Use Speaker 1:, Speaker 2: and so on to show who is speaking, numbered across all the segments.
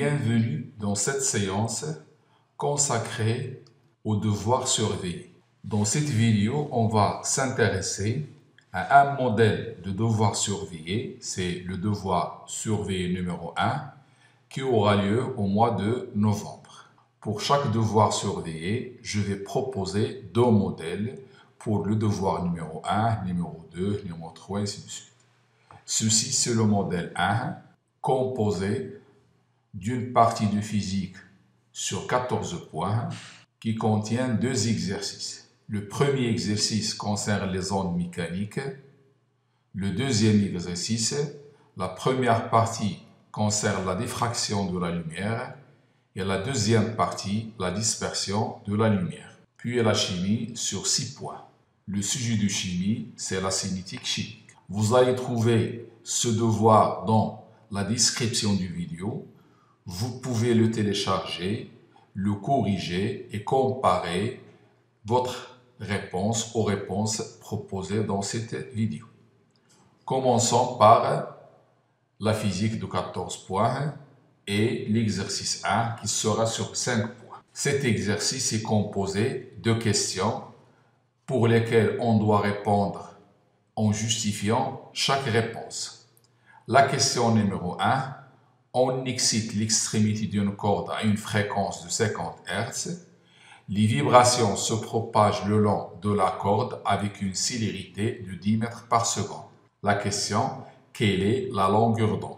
Speaker 1: Bienvenue dans cette séance consacrée aux devoirs surveillés. Dans cette vidéo, on va s'intéresser à un modèle de devoir surveillé, c'est le devoir surveillé numéro 1, qui aura lieu au mois de novembre. Pour chaque devoir surveillé, je vais proposer deux modèles pour le devoir numéro 1, numéro 2, numéro 3, et ainsi de suite. Ceci, c'est le modèle 1, composé d'une partie de physique sur 14 points qui contient deux exercices. Le premier exercice concerne les ondes mécaniques. Le deuxième exercice, la première partie concerne la diffraction de la lumière et la deuxième partie, la dispersion de la lumière. Puis la chimie sur 6 points. Le sujet de chimie, c'est la cinétique chimique. Vous allez trouver ce devoir dans la description du vidéo. Vous pouvez le télécharger, le corriger et comparer votre réponse aux réponses proposées dans cette vidéo. Commençons par la physique de 14 points et l'exercice 1 qui sera sur 5 points. Cet exercice est composé de questions pour lesquelles on doit répondre en justifiant chaque réponse. La question numéro 1. On excite l'extrémité d'une corde à une fréquence de 50 Hz. Les vibrations se propagent le long de la corde avec une célérité de 10 mètres par seconde. La question, quelle est la longueur d'onde?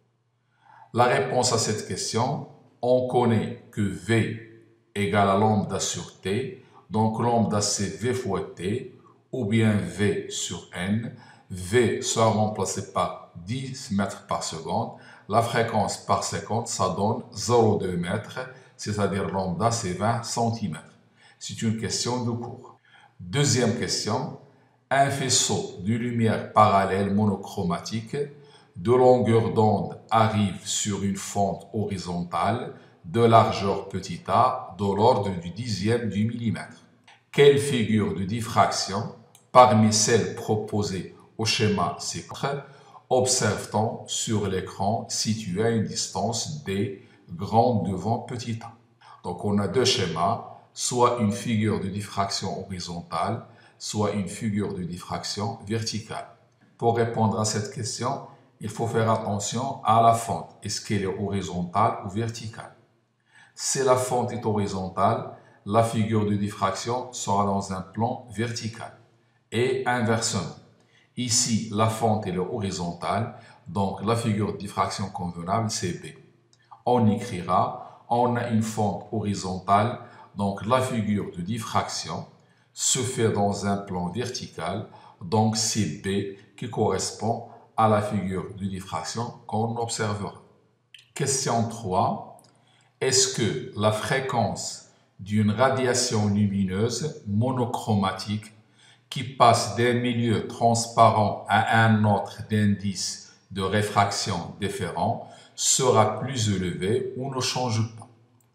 Speaker 1: La réponse à cette question, on connaît que V égale à lambda sur T, donc lambda c'est V fois T, ou bien V sur N. V sera remplacé par 10 mètres par seconde. La fréquence par seconde, ça donne 0,2 mètres, c'est-à-dire lambda, c'est 20 cm. C'est une question de cours. Deuxième question. Un faisceau de lumière parallèle monochromatique de longueur d'onde arrive sur une fente horizontale de largeur petit a de l'ordre du dixième du millimètre. Quelle figure de diffraction, parmi celles proposées au schéma ci-contre, observe-t-on sur l'écran situé à une distance d grande devant petit a? Donc on a deux schémas, soit une figure de diffraction horizontale, soit une figure de diffraction verticale. Pour répondre à cette question, il faut faire attention à la fente. Est-ce qu'elle est horizontale ou verticale? Si la fente est horizontale, la figure de diffraction sera dans un plan vertical. Et inversement. Ici, la fente est horizontale, donc la figure de diffraction convenable, c'est B. On écrira, on a une fente horizontale, donc la figure de diffraction se fait dans un plan vertical, donc c'est B qui correspond à la figure de diffraction qu'on observera. Question 3. Est-ce que la fréquence d'une radiation lumineuse monochromatique qui passe d'un milieu transparent à un autre d'indice de réfraction différent sera plus élevé ou ne change pas?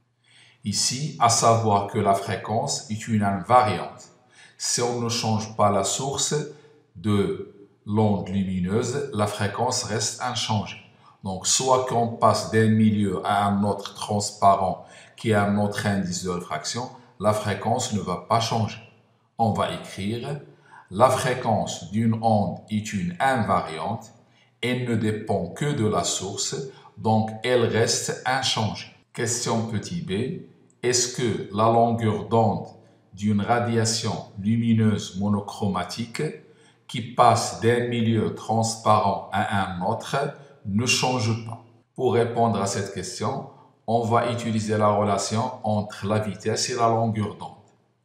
Speaker 1: Ici, à savoir que la fréquence est une invariante. Si on ne change pas la source de l'onde lumineuse, la fréquence reste inchangée. Donc, soit qu'on passe d'un milieu à un autre transparent qui a un autre indice de réfraction, la fréquence ne va pas changer. On va écrire la fréquence d'une onde est une invariante, elle ne dépend que de la source, donc elle reste inchangée. Question petit b, est-ce que la longueur d'onde d'une radiation lumineuse monochromatique qui passe d'un milieu transparent à un autre ne change pas? Pour répondre à cette question, on va utiliser la relation entre la vitesse et la longueur d'onde.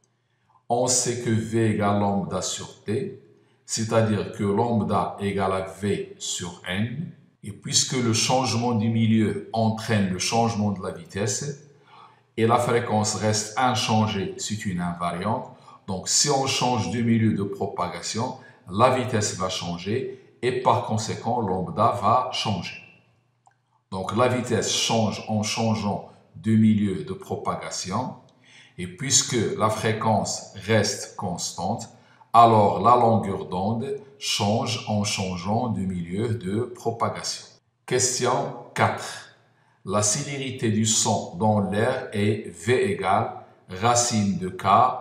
Speaker 1: On sait que V égale lambda sur T, c'est-à-dire que lambda égale à V sur N, et puisque le changement du milieu entraîne le changement de la vitesse, et la fréquence reste inchangée, c'est une invariante, donc si on change de milieu de propagation, la vitesse va changer, et par conséquent, lambda va changer. Donc la vitesse change en changeant de milieu de propagation, et puisque la fréquence reste constante, alors la longueur d'onde change en changeant de milieu de propagation. Question 4. La célérité du son dans l'air est V égale racine de K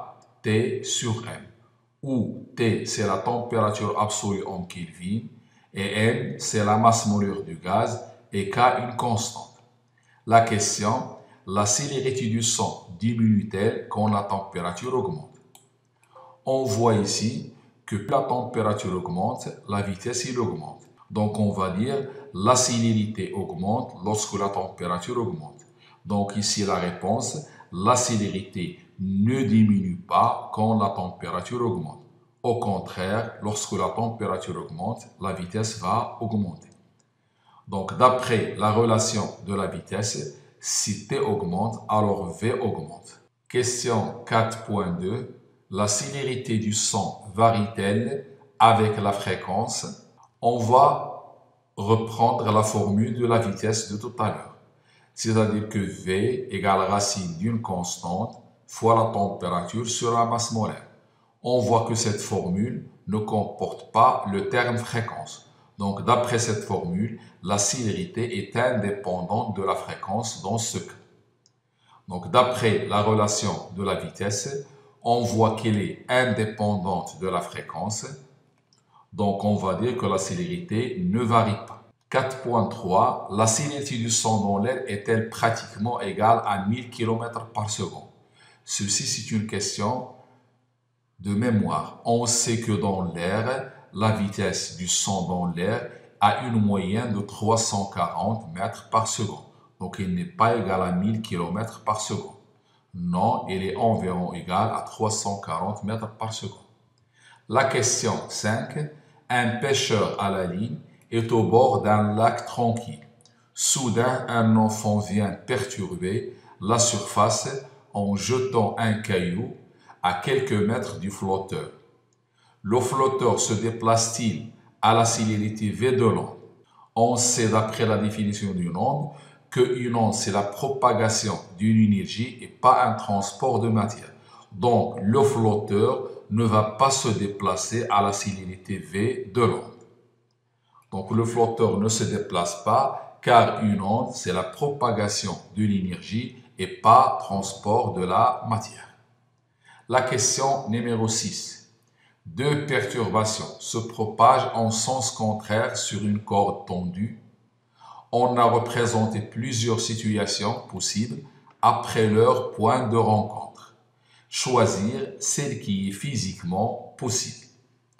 Speaker 1: T sur M, où T c'est la température absolue en Kelvin et M c'est la masse molaire du gaz et K une constante. La question, la célérité du son diminue-t-elle quand la température augmente? On voit ici que plus la température augmente, la vitesse il augmente. Donc on va dire la célérité augmente lorsque la température augmente. Donc ici la réponse, la célérité ne diminue pas quand la température augmente. Au contraire, lorsque la température augmente, la vitesse va augmenter. Donc d'après la relation de la vitesse, si T augmente, alors V augmente. Question 4.2. La célérité du son varie-t-elle avec la fréquence? On va reprendre la formule de la vitesse de tout à l'heure. C'est-à-dire que V égale racine d'une constante fois la température sur la masse molaire. On voit que cette formule ne comporte pas le terme fréquence. Donc d'après cette formule, la célérité est indépendante de la fréquence dans ce cas. Donc d'après la relation de la vitesse, on voit qu'elle est indépendante de la fréquence. Donc on va dire que la célérité ne varie pas. 4.3. La célérité du son dans l'air est-elle pratiquement égale à 1000 km par seconde? Ceci, c'est une question de mémoire. On sait que dans l'air, la vitesse du son dans l'air a une moyenne de 340 mètres par seconde. Donc, il n'est pas égal à 1000 km par seconde. Non, il est environ égal à 340 mètres par seconde. La question 5. Un pêcheur à la ligne est au bord d'un lac tranquille. Soudain, un enfant vient perturber la surface en jetant un caillou à quelques mètres du flotteur. Le flotteur se déplace-t-il à la célérité V de l'onde? On sait d'après la définition d'une onde qu'une onde c'est la propagation d'une énergie et pas un transport de matière. Donc le flotteur ne va pas se déplacer à la célérité V de l'onde. Donc le flotteur ne se déplace pas car une onde c'est la propagation de l'énergie et pas transport de la matière. La question numéro 6. Deux perturbations se propagent en sens contraire sur une corde tendue. On a représenté plusieurs situations possibles après leur point de rencontre. Choisir celle qui est physiquement possible.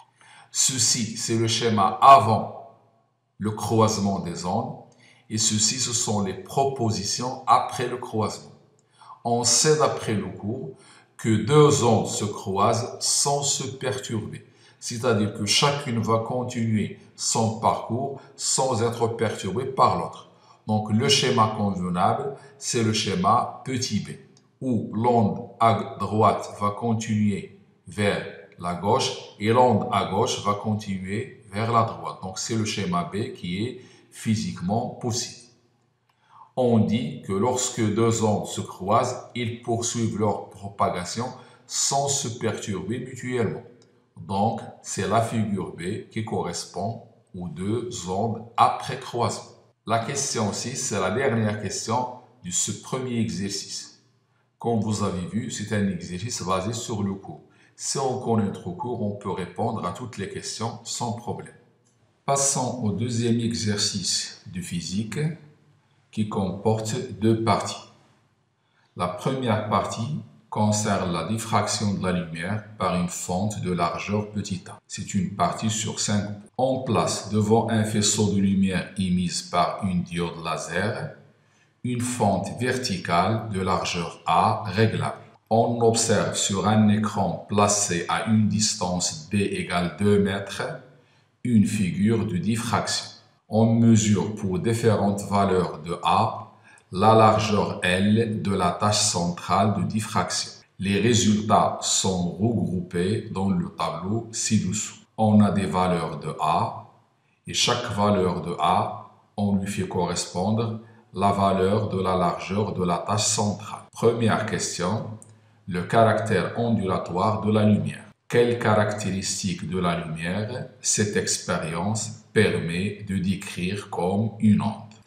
Speaker 1: Ceci, c'est le schéma avant le croisement des ondes et ceci, ce sont les propositions après le croisement. On sait d'après le cours que deux ondes se croisent sans se perturber. C'est-à-dire que chacune va continuer son parcours sans être perturbée par l'autre. Donc le schéma convenable, c'est le schéma petit b, où l'onde à droite va continuer vers la gauche et l'onde à gauche va continuer vers la droite. Donc c'est le schéma B qui est physiquement possible. On dit que lorsque deux ondes se croisent, ils poursuivent leur propagation sans se perturber mutuellement. Donc, c'est la figure B qui correspond aux deux ondes après croisement. La question 6, c'est la dernière question de ce premier exercice. Comme vous avez vu, c'est un exercice basé sur le cours. Si on connaît notre cours, on peut répondre à toutes les questions sans problème. Passons au deuxième exercice de physique qui comporte deux parties. La première partie concerne la diffraction de la lumière par une fente de largeur petit a. C'est une partie sur 5. On place devant un faisceau de lumière émise par une diode laser une fente verticale de largeur A réglable. On observe sur un écran placé à une distance d égale 2 mètres une figure de diffraction. On mesure pour différentes valeurs de A la largeur L de la tache centrale de diffraction. Les résultats sont regroupés dans le tableau ci-dessous. On a des valeurs de A et chaque valeur de A, on lui fait correspondre la valeur de la largeur de la tache centrale. Première question, le caractère ondulatoire de la lumière. Quelles caractéristiques de la lumière cette expérience permet de décrire comme une onde?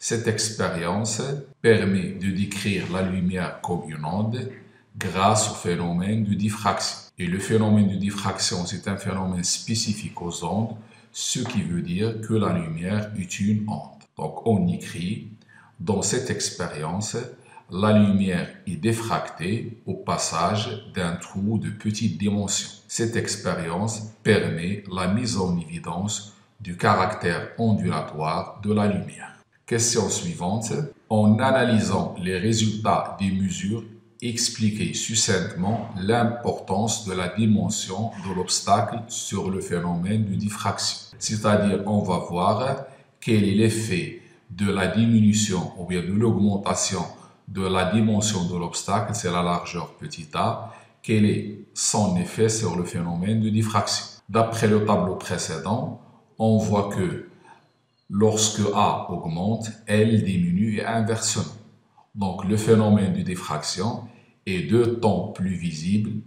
Speaker 1: Cette expérience permet de décrire la lumière comme une onde grâce au phénomène de diffraction. Et le phénomène de diffraction, c'est un phénomène spécifique aux ondes, ce qui veut dire que la lumière est une onde. Donc on écrit, dans cette expérience, la lumière est diffractée au passage d'un trou de petite dimension. Cette expérience permet la mise en évidence du caractère ondulatoire de la lumière. Question suivante. En analysant les résultats des mesures, expliquez succinctement l'importance de la dimension de l'obstacle sur le phénomène de diffraction. C'est-à-dire, on va voir quel est l'effet de la diminution ou bien de l'augmentation de la dimension de l'obstacle, c'est la largeur petit a, quel est son effet sur le phénomène de diffraction. D'après le tableau précédent, on voit que lorsque A augmente, L diminue et inversement. Donc le phénomène de diffraction est deux temps plus visible,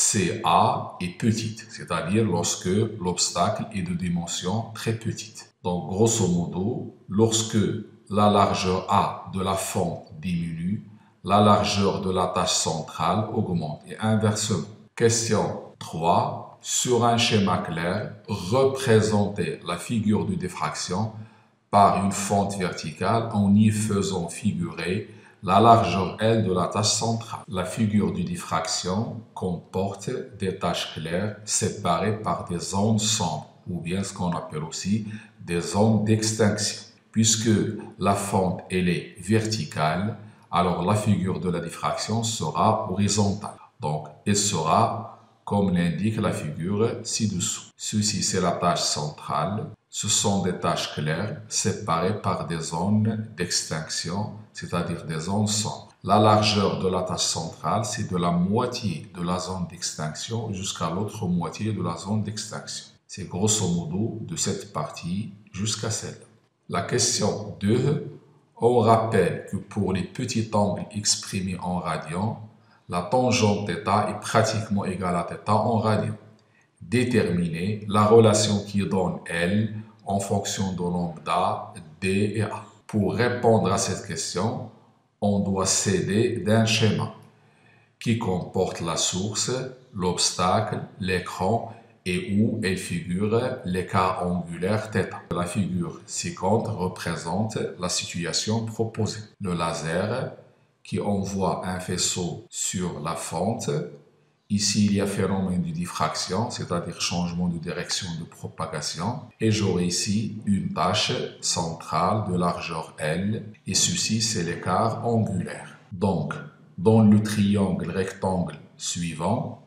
Speaker 1: CA est petite, c'est-à-dire lorsque l'obstacle est de dimension très petite. Donc grosso modo, lorsque la largeur A de la fente diminue, la largeur de la tache centrale augmente et inversement. Question 3. Sur un schéma clair, représentez la figure de diffraction par une fente verticale en y faisant figurer la largeur L de la tache centrale. La figure de diffraction comporte des taches claires séparées par des zones sombres, ou bien ce qu'on appelle aussi des zones d'extinction. Puisque la fente elle est verticale, alors la figure de la diffraction sera horizontale. Donc, elle sera comme l'indique la figure ci-dessous. Ceci, c'est la tache centrale. Ce sont des taches claires séparées par des zones d'extinction, c'est-à-dire des zones sombres. La largeur de la tache centrale, c'est de la moitié de la zone d'extinction jusqu'à l'autre moitié de la zone d'extinction. C'est grosso modo de cette partie jusqu'à celle-là. La question 2, on rappelle que pour les petits angles exprimés en radians, la tangente θ est pratiquement égale à θ en radians. Déterminer la relation qui donne L en fonction de lambda, D et A. Pour répondre à cette question, on doit s'aider d'un schéma qui comporte la source, l'obstacle, l'écran et où elle figure l'écart angulaire θ. La figure ci-contre représente la situation proposée. Le laser qui envoie un faisceau sur la fente. Ici, il y a phénomène de diffraction, c'est-à-dire changement de direction de propagation. Et j'aurai ici une tache centrale de largeur L. Et ceci, c'est l'écart angulaire. Donc, dans le triangle rectangle suivant,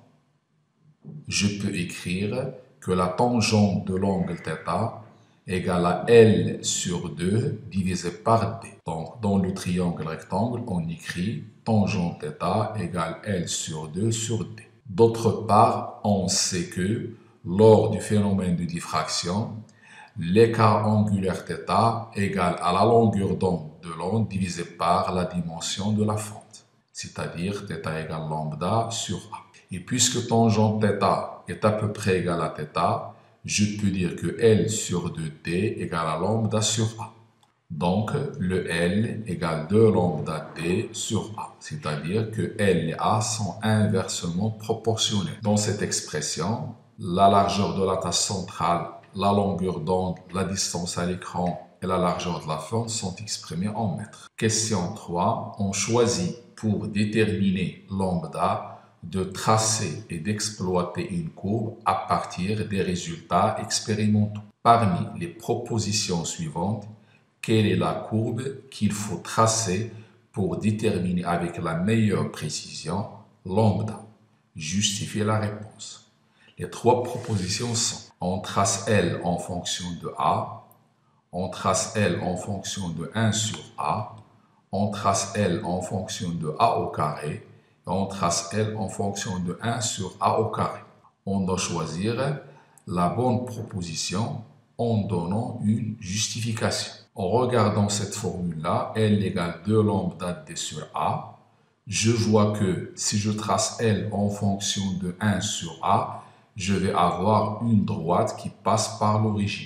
Speaker 1: je peux écrire que la tangente de l'angle θ égale à L sur 2 divisé par D. Donc, dans le triangle rectangle, on écrit tangente θ égale L sur 2 sur D. D'autre part, on sait que lors du phénomène de diffraction, l'écart angulaire θ égale à la longueur d'onde de l'onde divisé par la dimension de la fente, c'est-à-dire θ égale lambda sur A. Et puisque tangente θ est à peu près égale à θ, je peux dire que L sur 2D égale à lambda sur A. Donc, le L égale 2 lambda D sur A, c'est-à-dire que L et A sont inversement proportionnels. Dans cette expression, la largeur de la tache centrale, la longueur d'onde, la distance à l'écran et la largeur de la fente sont exprimées en mètres. Question 3. On choisit pour déterminer lambda de tracer et d'exploiter une courbe à partir des résultats expérimentaux. Parmi les propositions suivantes, quelle est la courbe qu'il faut tracer pour déterminer avec la meilleure précision lambda? Justifiez la réponse. Les trois propositions sont: on trace L en fonction de A, on trace L en fonction de 1 sur A, on trace L en fonction de A au carré, et on trace L en fonction de 1 sur A au carré. On doit choisir la bonne proposition en donnant une justification. En regardant cette formule-là, L égale 2 lambda D sur A, je vois que si je trace L en fonction de 1 sur A, je vais avoir une droite qui passe par l'origine.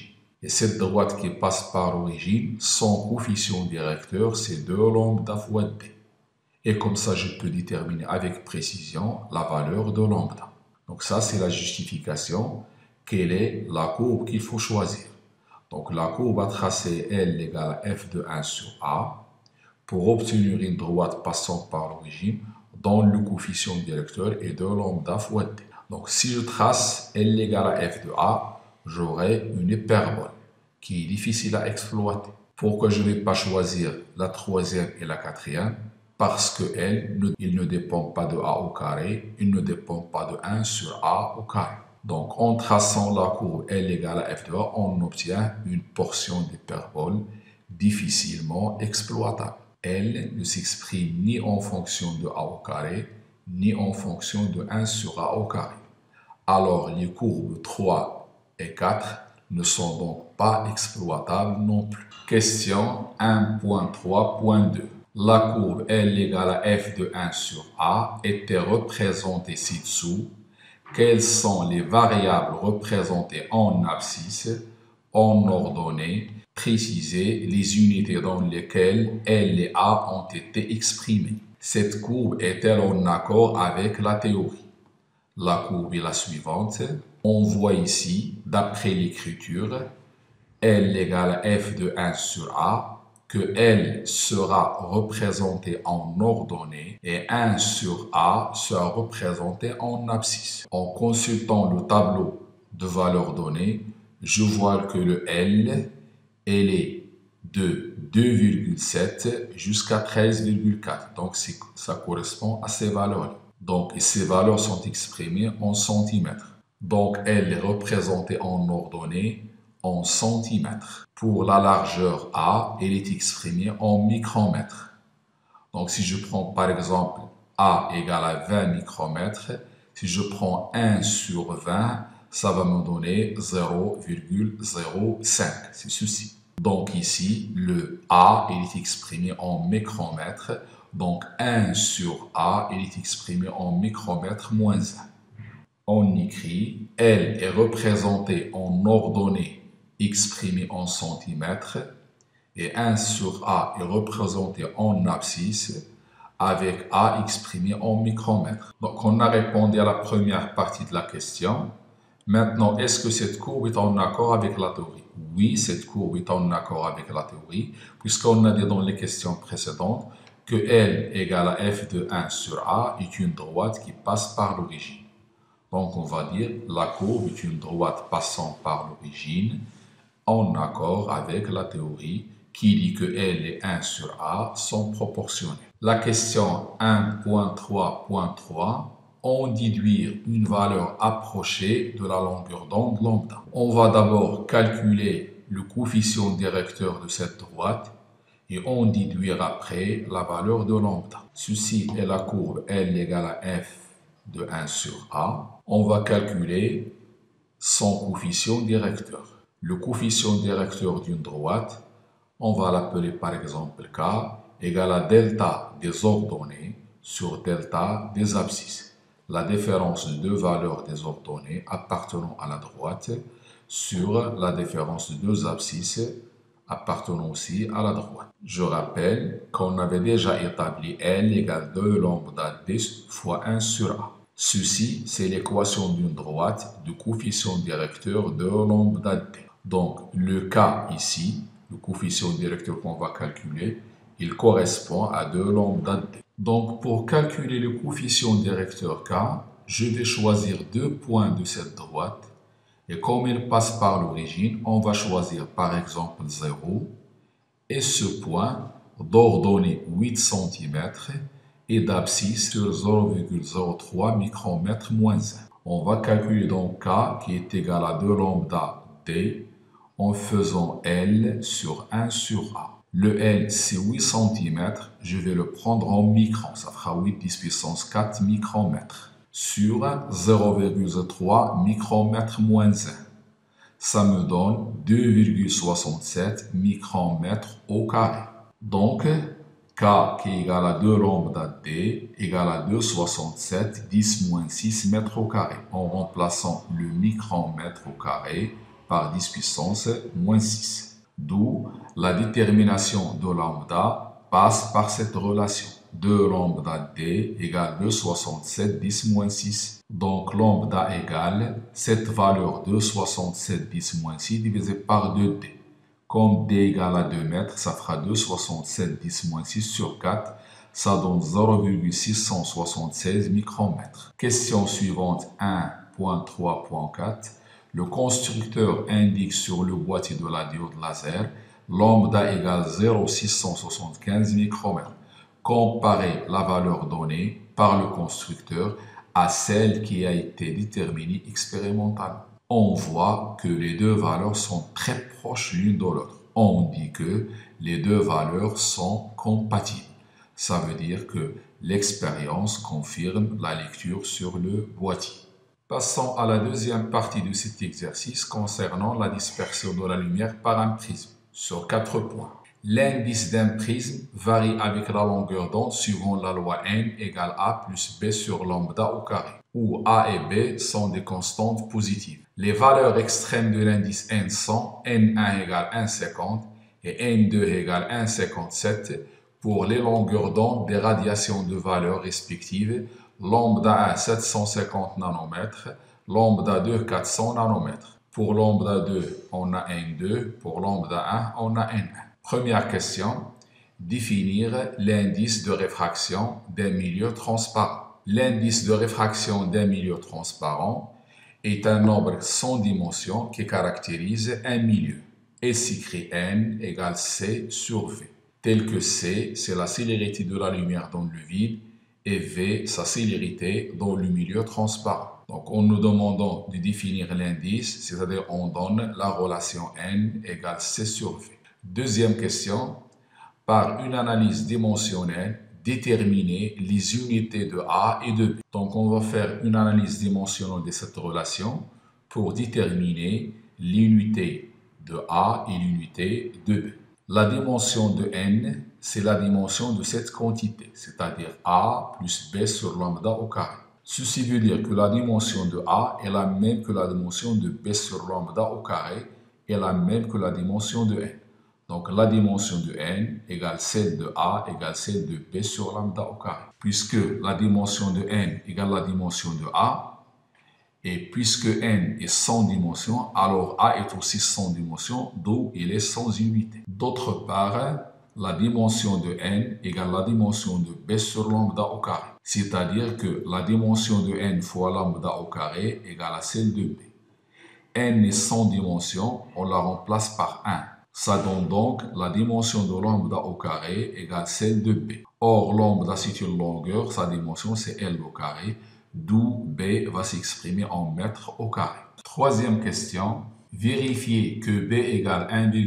Speaker 1: Et cette droite qui passe par l'origine, son coefficient directeur, c'est 2 lambda fois d. Et comme ça, je peux déterminer avec précision la valeur de lambda. Donc ça, c'est la justification. Quelle est la courbe qu'il faut choisir? Donc la courbe à tracer, L égale à f de 1 sur A, pour obtenir une droite passant par l'origine, dont le coefficient directeur est 2 lambda fois d. Donc si je trace L égale à f de A, j'aurai une hyperbole qui est difficile à exploiter. Pourquoi je ne vais pas choisir la troisième et la quatrième? Parce que il ne dépend pas de A au carré, il ne dépend pas de 1 sur A au carré. Donc en traçant la courbe L égale à f de A, on obtient une portion d'hyperbole difficilement exploitable. L ne s'exprime ni en fonction de A au carré, ni en fonction de 1 sur A au carré. Alors les courbes 3 et 4 ne sont donc pas exploitables non plus. Question 1.3.2. La courbe L égale à f de 1 sur A était représentée ci-dessous. Quelles sont les variables représentées en abscisse, en ordonnée? Préciser les unités dans lesquelles L et A ont été exprimées. Cette courbe est-elle en accord avec la théorie? La courbe est la suivante. On voit ici, d'après l'écriture, L égale à f de 1 sur A, que L sera représenté en ordonnée et 1 sur A sera représenté en abscisse. En consultant le tableau de valeurs données, je vois que le L, elle est de 2,7 jusqu'à 13,4. Donc, ça correspond à ces valeurs-là. Donc, ces valeurs sont exprimées en centimètres. Donc, elle est représentée en ordonnée en centimètres. Pour la largeur A, elle est exprimée en micromètres. Donc, si je prends par exemple A égale à 20 micromètres, si je prends 1 sur 20, ça va me donner 0,05. C'est ceci. Donc ici, le A, il est exprimé en micromètres. Donc 1 sur A, il est exprimé en micromètres moins 1. On écrit, L est représenté en ordonnée exprimé en centimètres et 1 sur A est représenté en abscisse avec A exprimé en micromètres. Donc on a répondu à la première partie de la question. Maintenant, est-ce que cette courbe est en accord avec la théorie? Oui, cette courbe est en accord avec la théorie, puisqu'on a dit dans les questions précédentes que L égale à f de 1 sur A est une droite qui passe par l'origine. Donc, on va dire la courbe est une droite passant par l'origine en accord avec la théorie qui dit que L et 1 sur A sont proportionnels. La question 1.3.3, on déduire une valeur approchée de la longueur d'onde lambda. On va d'abord calculer le coefficient directeur de cette droite et on déduire après la valeur de lambda. Ceci est la courbe L égale à f de 1 sur A. On va calculer son coefficient directeur. Le coefficient directeur d'une droite, on va l'appeler par exemple K égale à delta des ordonnées sur delta des abscisses. La différence de deux valeurs des ordonnées appartenant à la droite sur la différence de deux abscisses appartenant aussi à la droite. Je rappelle qu'on avait déjà établi L égale 2 lambda d fois 1 sur A. Ceci, c'est l'équation d'une droite de coefficient directeur de lambda d. Donc, le K ici, le coefficient directeur qu'on va calculer, il correspond à 2 lambda d. Donc, pour calculer le coefficient directeur K, je vais choisir deux points de cette droite. Et comme il passe par l'origine, on va choisir par exemple 0 et ce point d'ordonnée 8 cm et d'abscisse sur 0,03 micromètres moins 1. On va calculer donc K qui est égal à 2 lambda d en faisant L sur 1 sur A. Le L, c'est 8 cm, je vais le prendre en microns, ça fera 8 10 puissance 4 micromètres sur 0,3 micromètres moins 1. Ça me donne 2,67 micromètres au carré. Donc, K qui est égal à 2 lambda D égale à 2,67 10 moins 6 mètres au carré. En remplaçant le micromètre au carré par 10 puissance moins 6. D'où la détermination de lambda passe par cette relation. 2 lambda d égale 2,67 10 moins 6. Donc lambda égale cette valeur de 67 10 moins 6 divisé par 2d. Comme d égale à 2 mètres, ça fera 2,67 10 moins 6 sur 4. Ça donne 0,676 micromètres. Question suivante 1.3.4. Le constructeur indique sur le boîtier de la diode laser lambda égale 0,675 micromètres. Comparez la valeur donnée par le constructeur à celle qui a été déterminée expérimentalement. On voit que les deux valeurs sont très proches l'une de l'autre. On dit que les deux valeurs sont compatibles. Ça veut dire que l'expérience confirme la lecture sur le boîtier. Passons à la deuxième partie de cet exercice concernant la dispersion de la lumière par un prisme sur 4 points. L'indice d'un prisme varie avec la longueur d'onde suivant la loi n égale a plus b sur lambda au carré, où a et b sont des constantes positives. Les valeurs extrêmes de l'indice n sont n1 égale 1,50 et n2 égale 1,57 pour les longueurs d'onde des radiations de valeurs respectives, lambda 1 750 nanomètres, lambda 2 400 nanomètres. Pour lambda 2, on a n2, pour lambda 1, on a n1. Première question, définir l'indice de réfraction d'un milieu transparent. L'indice de réfraction d'un milieu transparent est un nombre sans dimension qui caractérise un milieu et s'écrit n égale c sur v, tel que c, c'est la célérité de la lumière dans le vide, et v, sa célérité dans le milieu transparent. Donc, en nous demandant de définir l'indice, c'est-à-dire on donne la relation n égale c sur v. Deuxième question, par une analyse dimensionnelle, déterminer les unités de A et de B. Donc, on va faire une analyse dimensionnelle de cette relation pour déterminer l'unité de A et l'unité de B. La dimension de n, c'est la dimension de cette quantité, c'est-à-dire A plus B sur lambda au carré. Ceci veut dire que la dimension de A est la même que la dimension de B sur lambda au carré est la même que la dimension de n. Donc la dimension de n égale celle de A égale celle de B sur lambda au carré. Puisque la dimension de n égale la dimension de A, et puisque n est sans dimension, alors A est aussi sans dimension, d'où il est sans unité. D'autre part, la dimension de n égale la dimension de B sur lambda au carré. C'est-à-dire que la dimension de n fois lambda au carré égale à celle de B. n est sans dimension, on la remplace par 1. Ça donne donc la dimension de lambda au carré égale celle de B. Or, lambda c'est une longueur, sa dimension c'est L au carré, d'où B va s'exprimer en mètres au carré. Troisième question, vérifier que B égale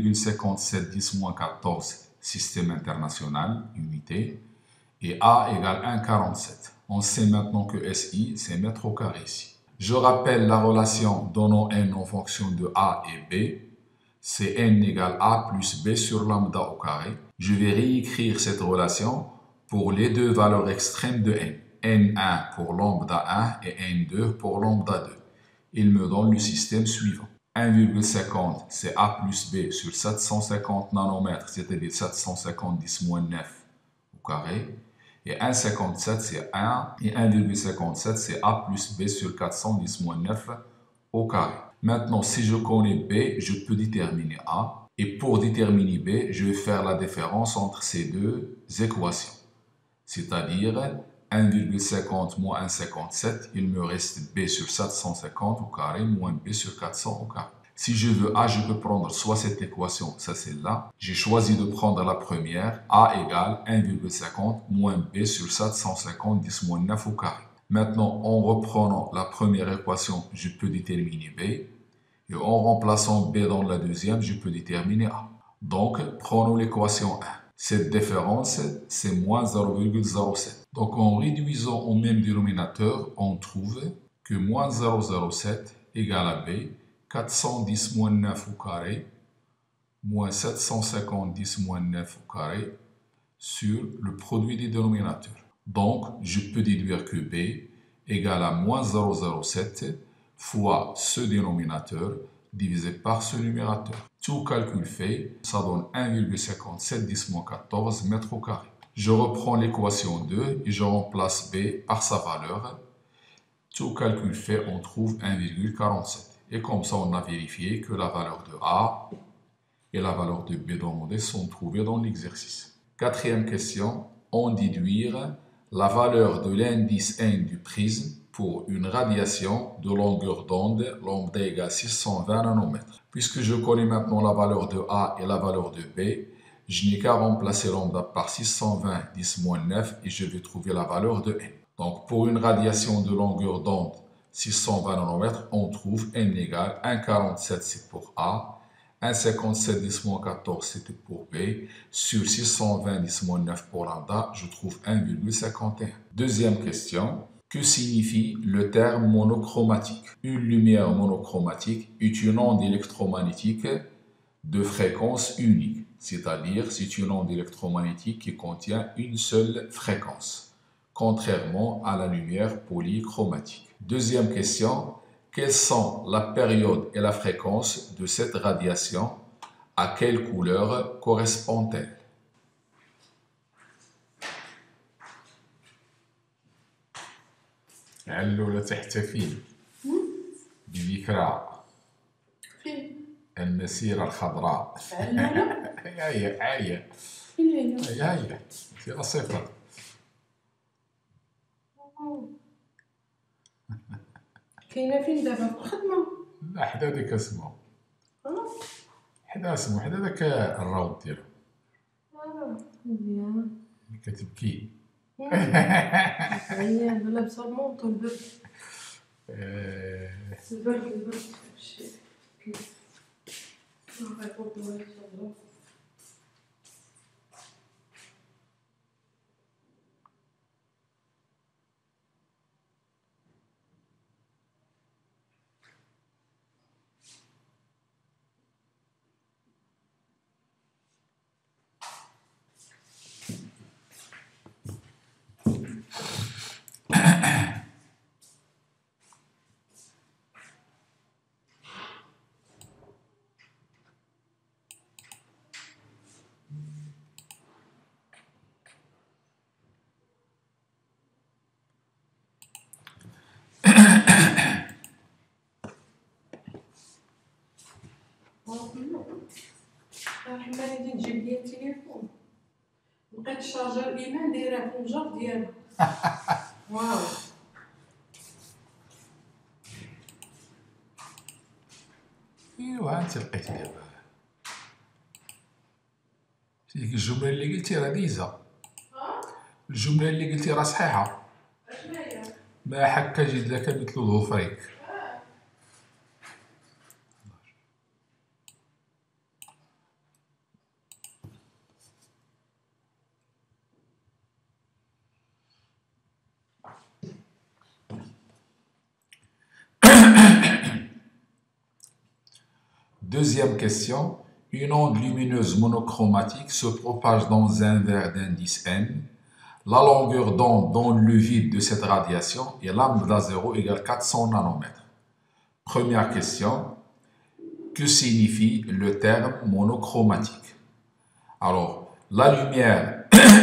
Speaker 1: 1,57 10-14 système international, unité, et A égale 1,47. On sait maintenant que SI c'est mètres au carré ici. Je rappelle la relation donnant n en fonction de A et B. C'est n égale A plus B sur lambda au carré. Je vais réécrire cette relation pour les deux valeurs extrêmes de n. n1 pour lambda 1 et n2 pour lambda 2. Il me donne le système suivant. 1,50 c'est A plus B sur 750 nanomètres, c'est-à-dire 750 10-9 au carré. Et 1,57 c'est 1 et 1,57 c'est A plus B sur 400 10-9 au carré. Maintenant, si je connais B, je peux déterminer A. Et pour déterminer B, je vais faire la différence entre ces deux équations. C'est-à-dire 1,50 moins 1,57, il me reste B sur 750 au carré moins B sur 400 au carré. Si je veux A, je peux prendre soit cette équation, ça c'est là. J'ai choisi de prendre la première, A égale 1,50 moins B sur 750 10-9 au carré. Maintenant, en reprenant la première équation, je peux déterminer B. Et en remplaçant B dans la deuxième, je peux déterminer A. Donc, prenons l'équation 1. Cette différence, c'est moins 0,07. Donc, en réduisant au même dénominateur, on trouve que moins 0,07 égale à B, 410-9 au carré, moins 750-9 au carré, sur le produit des dénominateurs. Donc, je peux déduire que B égale à moins 0,07 fois ce dénominateur, divisé par ce numérateur. Tout calcul fait, ça donne 1,57 10 moins 14 mètres au carré. Je reprends l'équation 2 et je remplace B par sa valeur. Tout calcul fait, on trouve 1,47. Et comme ça, on a vérifié que la valeur de A et la valeur de B demandée sont trouvées dans l'exercice. Quatrième question, en déduire la valeur de l'indice N du prisme pour une radiation de longueur d'onde lambda égale 620 nanomètres. Puisque je connais maintenant la valeur de A et la valeur de B, je n'ai qu'à remplacer lambda par 620 10-9 et je vais trouver la valeur de N. Donc pour une radiation de longueur d'onde 620 nanomètres, on trouve N égale 1,47 c'est pour A, 1,57 10-14 c'était pour B, sur 620 10-9 pour lambda, je trouve 1,51. Deuxième question. Que signifie le terme monochromatique? Une lumière monochromatique est une onde électromagnétique de fréquence unique, c'est-à-dire c'est une onde électromagnétique qui contient une seule fréquence, contrairement à la lumière polychromatique. Deuxième question, quelles sont la période et la fréquence de cette radiation? À quelle couleur correspond-elle? علولة تحتفل بذكرى المسيرة الخضراء. هيا سيرة صفر.
Speaker 2: كاينة فين دابا في الخدمة؟
Speaker 1: لا حدا ديك اسمو. حدا اسمو حدا داك الروض ديالو.
Speaker 2: مزيان.
Speaker 1: كتبكي.
Speaker 2: هي لابسة المونطو البرد. البرد. حماني دي تجيب لي التليفون لقيت الشارجر ايمان دايره في الجر ديالها. واو
Speaker 1: ايوا انت لقيت دابا ديك الجمله اللي قلتي راه ديزه. الجمله اللي قلتي راه صحيحه.
Speaker 2: اشنو هي؟
Speaker 1: ما حكا جد لك مثل الظفريك. Deuxième question. Une onde lumineuse monochromatique se propage dans un verre d'indice N. La longueur d'onde dans le vide de cette radiation est lambda 0 égale 400 nanomètres. Première question. Que signifie le terme monochromatique? Alors, la lumière,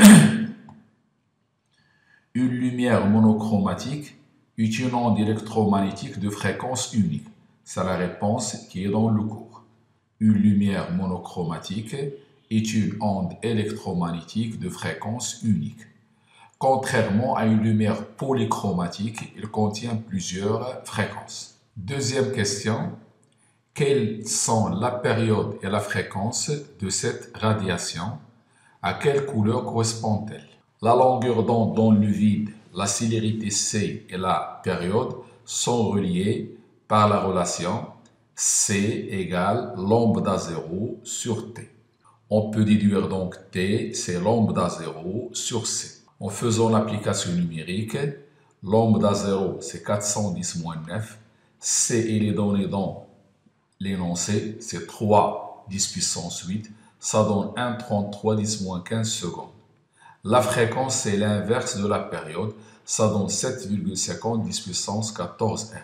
Speaker 1: une lumière monochromatique est une onde électromagnétique de fréquence unique. C'est la réponse qui est dans le cours. Une lumière monochromatique est une onde électromagnétique de fréquence unique. Contrairement à une lumière polychromatique, il contient plusieurs fréquences. Deuxième question. Quelles sont la période et la fréquence de cette radiation? À quelle couleur correspond-elle? La longueur d'onde dans le vide, la célérité C et la période sont reliées par la relation C égale lambda 0 sur T. On peut déduire donc T, c'est lambda 0 sur C. En faisant l'application numérique, lambda 0 c'est 410-9, C il est donné dans l'énoncé, c'est 3 10 puissance 8, ça donne 1,33 10-15 secondes. La fréquence c'est l'inverse de la période, ça donne 7,50 10 puissance 14 Hz.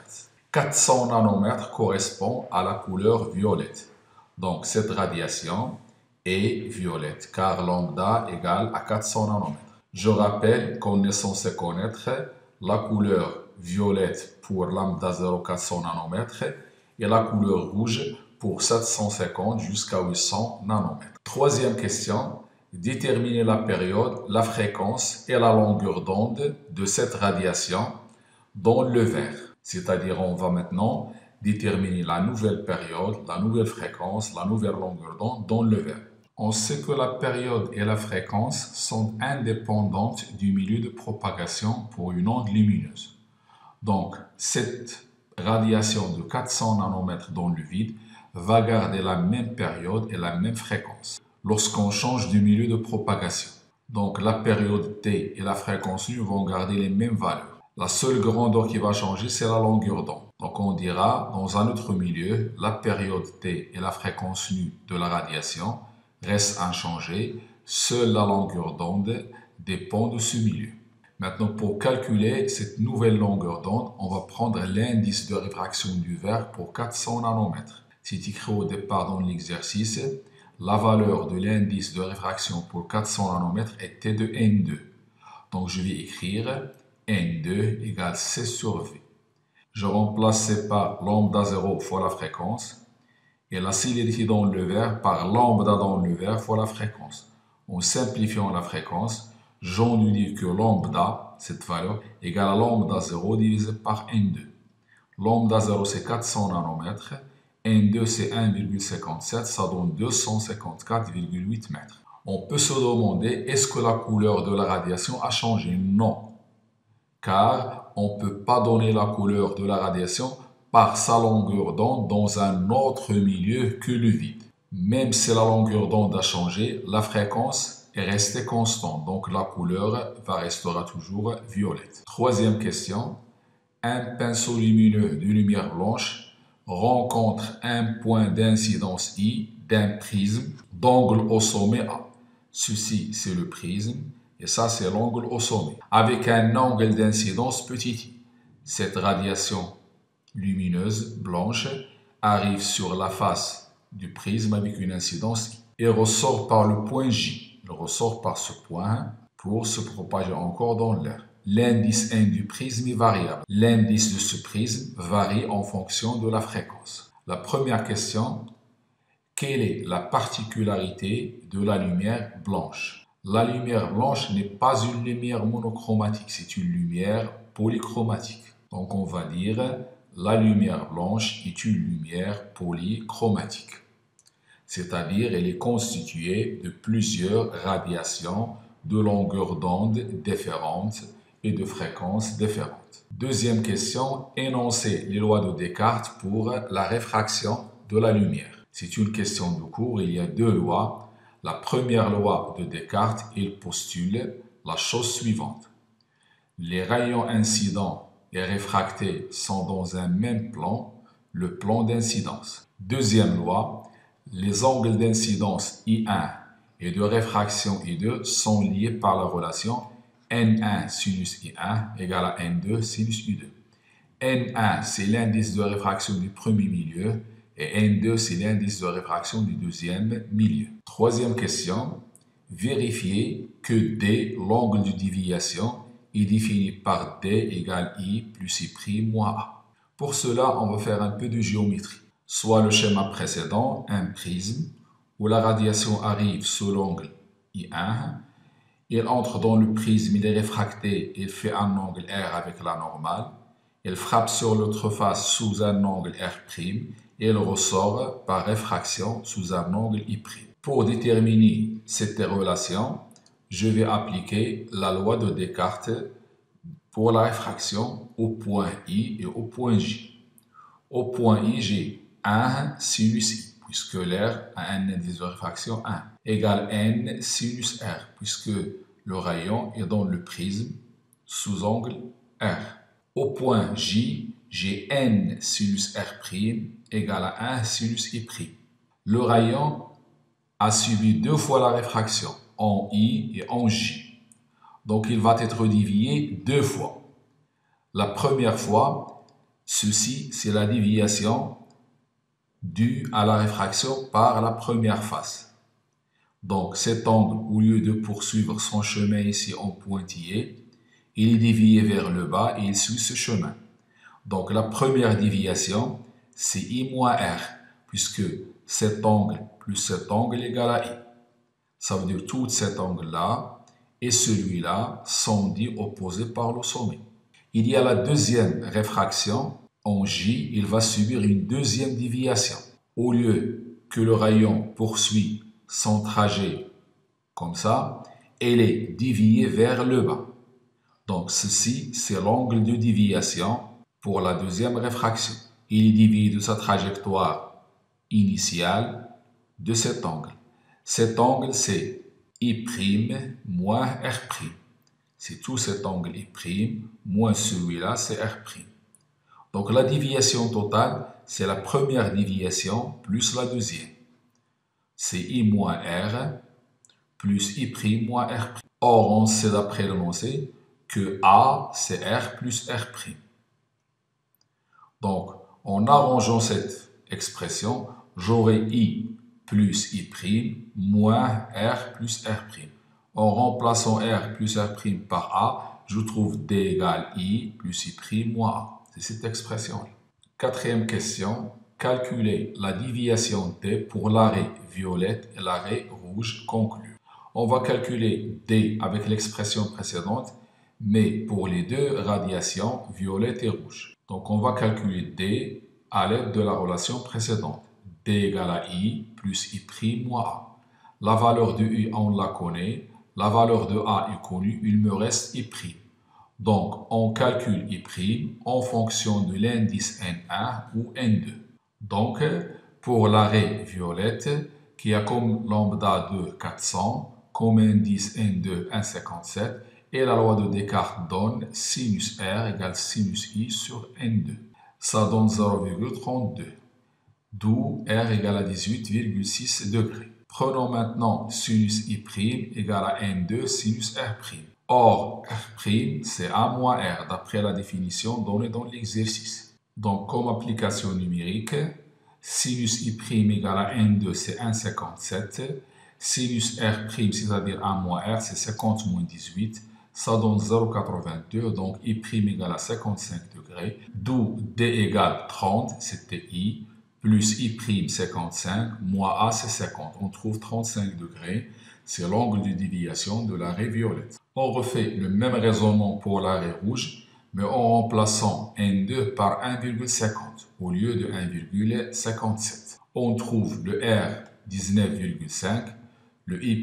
Speaker 1: 400 nanomètres correspond à la couleur violette. Donc cette radiation est violette car lambda égale à 400 nanomètres. Je rappelle qu'on est censé connaître la couleur violette pour lambda 0 400 nanomètres et la couleur rouge pour 750 jusqu'à 800 nanomètres. Troisième question, déterminer la période, la fréquence et la longueur d'onde de cette radiation dans le verre. C'est-à-dire on va maintenant déterminer la nouvelle période, la nouvelle fréquence, la nouvelle longueur d'onde dans le verre. On sait que la période et la fréquence sont indépendantes du milieu de propagation pour une onde lumineuse. Donc, cette radiation de 400 nanomètres dans le vide va garder la même période et la même fréquence lorsqu'on change du milieu de propagation. Donc, la période t et la fréquence nu vont garder les mêmes valeurs. La seule grandeur qui va changer, c'est la longueur d'onde. Donc, on dira, dans un autre milieu, la période t et la fréquence nu de la radiation reste inchangé, seule la longueur d'onde dépend de ce milieu. Maintenant, pour calculer cette nouvelle longueur d'onde, on va prendre l'indice de réfraction du verre pour 400 nanomètres. C'est écrit au départ dans l'exercice, la valeur de l'indice de réfraction pour 400 nanomètres est T de N2. Donc, je vais écrire N2 égale C sur V. Je remplace C par lambda 0 fois la fréquence et la célérité dans le verre par lambda dans le verre fois la fréquence. En simplifiant la fréquence, j'en déduis que lambda, cette valeur, égale à lambda 0 divisé par N2. Lambda 0 c'est 400 nanomètres, N2 c'est 1,57, ça donne 254,8 mètres. On peut se demander, est-ce que la couleur de la radiation a changé? Non, car on ne peut pas donner la couleur de la radiation par sa longueur d'onde dans un autre milieu que le vide. Même si la longueur d'onde a changé, la fréquence est restée constante, donc la couleur restera toujours violette. Troisième question, un pinceau lumineux de lumière blanche rencontre un point d'incidence I d'un prisme d'angle au sommet A. Ceci, c'est le prisme et ça, c'est l'angle au sommet. Avec un angle d'incidence petit i. Cette radiation lumineuse blanche arrive sur la face du prisme avec une incidence I et ressort par le point J. Il ressort par ce point pour se propager encore dans l'air. L'indice N du prisme est variable. L'indice de ce prisme varie en fonction de la fréquence. La première question, quelle est la particularité de la lumière blanche? La lumière blanche n'est pas une lumière monochromatique, c'est une lumière polychromatique. Donc on va dire la lumière blanche est une lumière polychromatique. C'est-à-dire elle est constituée de plusieurs radiations de longueurs d'onde différentes et de fréquences différentes. Deuxième question, énoncer les lois de Descartes pour la réfraction de la lumière. C'est une question de cours, il y a deux lois. La première loi de Descartes, il postule la chose suivante. Les rayons incidents et réfractés sont dans un même plan, le plan d'incidence. Deuxième loi, les angles d'incidence I1 et de réfraction I2 sont liés par la relation N1 sinus I1 égale à N2 sinus I2. N1, c'est l'indice de réfraction du premier milieu et N2, c'est l'indice de réfraction du deuxième milieu. Troisième question, vérifier que D, l'angle de déviation, est défini par D égale I plus I' moins A. Pour cela, on va faire un peu de géométrie. Soit le schéma précédent, un prisme, où la radiation arrive sous l'angle I1, il entre dans le prisme, il est réfracté, il fait un angle R avec la normale, il frappe sur l'autre face sous un angle R', et il ressort par réfraction sous un angle I'. Pour déterminer cette relation, je vais appliquer la loi de Descartes pour la réfraction au point I et au point J. Au point I, j'ai 1 sinus I, puisque l'air a un indice de réfraction 1, égale N sinus R, puisque le rayon est dans le prisme sous angle R. Au point J, j'ai N sinus R' égale à 1 sinus I'. Le rayon a subi deux fois la réfraction, en I et en J. Donc il va être dévié deux fois. La première fois, Ceci, c'est la déviation due à la réfraction par la première phase. Donc cet angle, au lieu de poursuivre son chemin ici en pointillé, il est dévié vers le bas et il suit ce chemin. Donc la première déviation, c'est I moins R, puisque cet angle plus cet angle égale à I. Ça veut dire que tout cet angle-là et celui-là sont dits opposés par le sommet. Il y a la deuxième réfraction. En J, il va subir une deuxième déviation. Au lieu que le rayon poursuit son trajet comme ça, elle est déviée vers le bas. Donc ceci, c'est l'angle de déviation pour la deuxième réfraction. Il est dévié de sa trajectoire initiale de cet angle. Cet angle, c'est I' moins R'. C'est tout cet angle I' moins celui-là, c'est R'. Donc la déviation totale, c'est la première déviation plus la deuxième. C'est I moins R plus I' moins R'. Or, on sait d'après l'énoncé que A, c'est R plus R'. Donc, en arrangeant cette expression, j'aurai I plus I' moins R plus R'. En remplaçant R plus R' par A, je trouve D égale I plus I' moins A. C'est cette expression-là. Quatrième question. Calculer la déviation D pour l'arrêt violette et l'arrêt rouge conclu. On va calculer D avec l'expression précédente, mais pour les deux radiations, violette et rouge. Donc on va calculer D à l'aide de la relation précédente. D égale à I plus I' moins A. La valeur de I, on la connaît. La valeur de A est connue. Il me reste I'. Donc, on calcule I' en fonction de l'indice N1 ou N2. Donc, pour l'arrêt violette, qui a comme lambda de 400, comme indice N2 1,57, et la loi de Descartes donne sinus R égale sinus I sur N2. Ça donne 0,32, d'où R égale à 18,6 degrés. Prenons maintenant sinus I' égale à N2 sinus R'. Or, R', c'est A moins R, d'après la définition donnée dans l'exercice. Donc, comme application numérique, sinus I' égale à N2, c'est 1,57. Sinus R', c'est-à-dire A moins R, c'est 50 moins 18. Ça donne 0,82, donc I' égale à 55 degrés. D'où D égale 30, c'était I, plus I' 55, moins A, c'est 50. On trouve 35 degrés. C'est l'angle de déviation de l'arrêt violette. On refait le même raisonnement pour l'arrêt rouge, mais en remplaçant N2 par 1,50 au lieu de 1,57. On trouve le R 19,5, le I'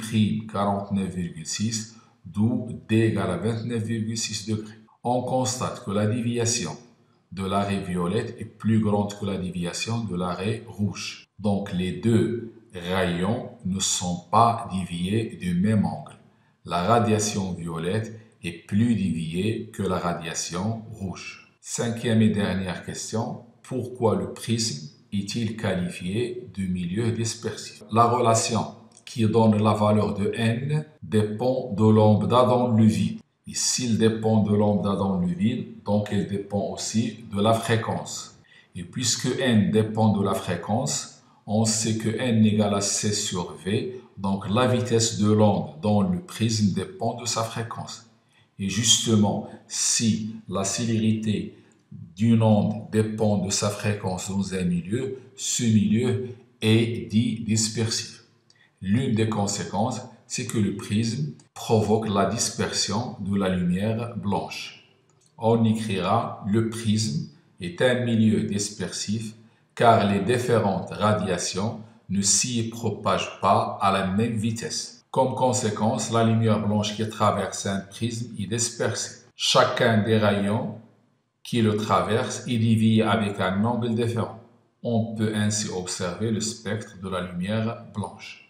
Speaker 1: 49,6, d'où D égale à 29,6 degrés. On constate que la déviation de l'arrêt violette est plus grande que la déviation de l'arrêt rouge. Donc les deux rayons ne sont pas déviés du même angle. La radiation violette est plus déviée que la radiation rouge. Cinquième et dernière question. Pourquoi le prisme est-il qualifié de milieu dispersif? La relation qui donne la valeur de n dépend de lambda dans le vide. Et s'il dépend de lambda dans le vide, donc il dépend aussi de la fréquence. Et puisque n dépend de la fréquence, on sait que n égale à c sur v, donc la vitesse de l'onde dans le prisme dépend de sa fréquence. Et justement, si la célérité d'une onde dépend de sa fréquence dans un milieu, ce milieu est dit dispersif. L'une des conséquences, c'est que le prisme provoque la dispersion de la lumière blanche. On écrira le prisme est un milieu dispersif car les différentes radiations ne s'y propagent pas à la même vitesse. Comme conséquence, la lumière blanche qui traverse un prisme est dispersée. Chacun des rayons qui le traverse est dévié avec un angle différent. On peut ainsi observer le spectre de la lumière blanche.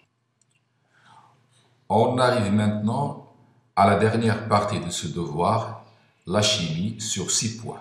Speaker 1: On arrive maintenant à la dernière partie de ce devoir, la chimie sur 6 points.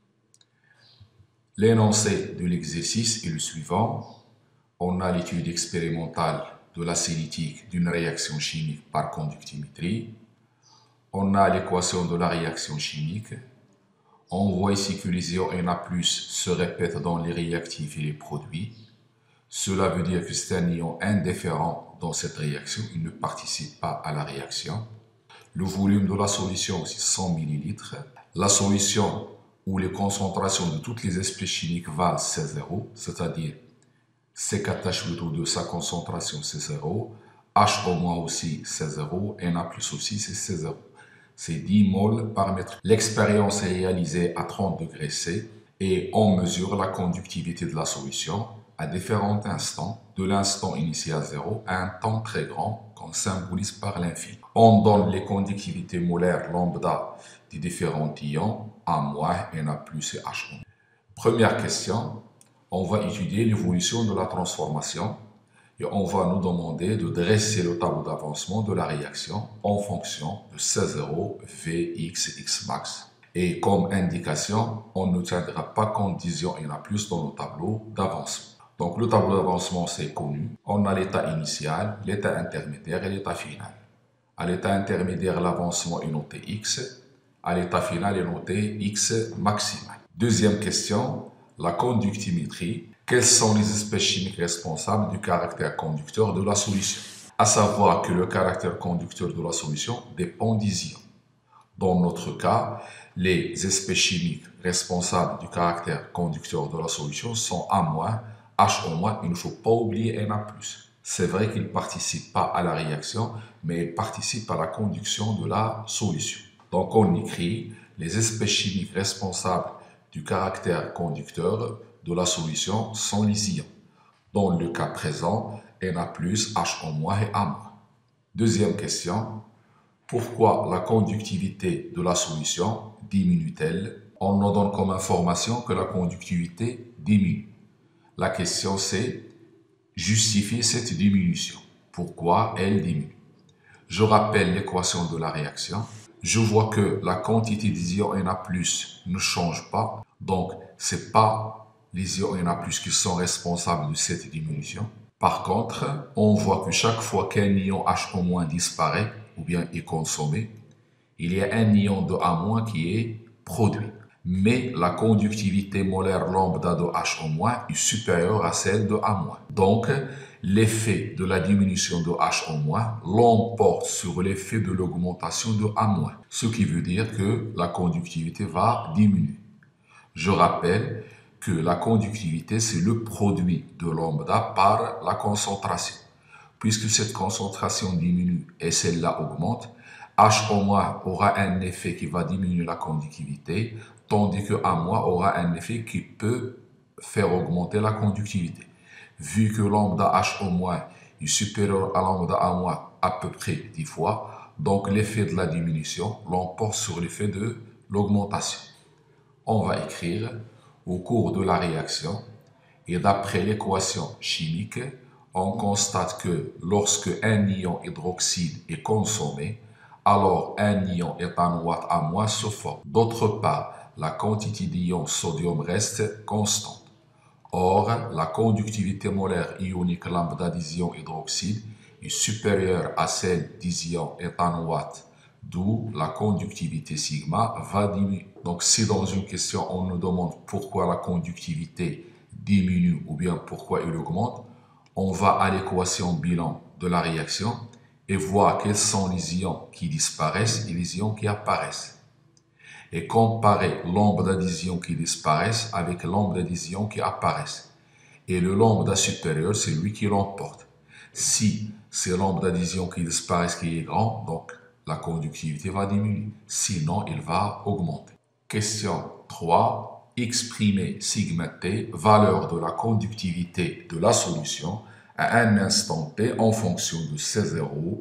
Speaker 1: L'énoncé de l'exercice est le suivant. On a l'étude expérimentale de la cinétique d'une réaction chimique par conductimétrie. On a l'équation de la réaction chimique. On voit ici que les ions Na+, se répètent dans les réactifs et les produits. Cela veut dire que c'est un ion indifférent dans cette réaction, il ne participe pas à la réaction. Le volume de la solution, c'est 100 ml. La solution où les concentrations de toutes les espèces chimiques valent, c'est 0, c'est-à-dire C4H8O2, sa concentration, c'est 0. HO- aussi, c'est 0. Na+, aussi, c'est 0. C'est 10 moles par mètre. L'expérience est réalisée à 30 degrés C et on mesure la conductivité de la solution à différents instants, de l'instant initial 0 à un temps très grand qu'on symbolise par l'infini. On donne les conductivités molaires lambda des différents ions, A-, Na+, et H-. Première question, on va étudier l'évolution de la transformation. Et on va nous demander de dresser le tableau d'avancement de la réaction en fonction de C0, V, X, X max. Et comme indication, on ne tiendra pas compte des ions Na+ dans le tableau d'avancement. Donc le tableau d'avancement, c'est connu. On a l'état initial, l'état intermédiaire et l'état final. À l'état intermédiaire, l'avancement est noté X. À l'état final est noté X maximal. Deuxième question, la conductimétrie. Quelles sont les espèces chimiques responsables du caractère conducteur de la solution? À savoir que le caractère conducteur de la solution dépend des ions. Dans notre cas, les espèces chimiques responsables du caractère conducteur de la solution sont A-, H-. Il ne faut pas oublier Na+. C'est vrai qu'ils ne participent pas à la réaction, mais ils participent à la conduction de la solution. Donc on écrit les espèces chimiques responsables du caractère conducteur de la solution sont les ions. Dans le cas présent, Na+, H- et A-. Deuxième question, pourquoi la conductivité de la solution diminue-t-elle? On nous donne comme information que la conductivité diminue. La question c'est, justifier cette diminution. Pourquoi elle diminue? Je rappelle l'équation de la réaction. Je vois que la quantité des ions Na+ ne change pas. Donc, ce n'est pas les ions Na+ qui sont responsables de cette diminution. Par contre, on voit que chaque fois qu'un ion H- disparaît ou bien est consommé, il y a un ion de A- qui est produit. Mais la conductivité molaire lambda de H- est supérieure à celle de A-. Donc, l'effet de la diminution de H- l'emporte sur l'effet de l'augmentation de A-, ce qui veut dire que la conductivité va diminuer. Je rappelle que la conductivité, c'est le produit de lambda par la concentration. Puisque cette concentration diminue et celle-là augmente, H- aura un effet qui va diminuer la conductivité, tandis que A- aura un effet qui peut faire augmenter la conductivité. Vu que lambda H- est supérieur à lambda A- à peu près 10 fois, donc l'effet de la diminution l'emporte sur l'effet de l'augmentation. On va écrire au cours de la réaction et d'après l'équation chimique, on constate que lorsque un ion hydroxyde est consommé, alors un ion éthanoate A- se forme. D'autre part, la quantité d'ion sodium reste constante. Or, la conductivité molaire ionique lambda des ions hydroxyde est supérieure à celle des ions éthanoate, d'où la conductivité sigma va diminuer. Donc, si dans une question on nous demande pourquoi la conductivité diminue ou bien pourquoi il augmente, on va à l'équation bilan de la réaction et voir quels sont les ions qui disparaissent et les ions qui apparaissent. Et comparer lambda des ions qui disparaissent avec lambda des ions qui apparaissent. Et le lambda supérieur, c'est lui qui l'emporte. Si c'est lambda des ions qui disparaissent qui est grand, donc la conductivité va diminuer. Sinon, il va augmenter. Question 3. Exprimer sigma t, valeur de la conductivité de la solution à un instant t en fonction de C0,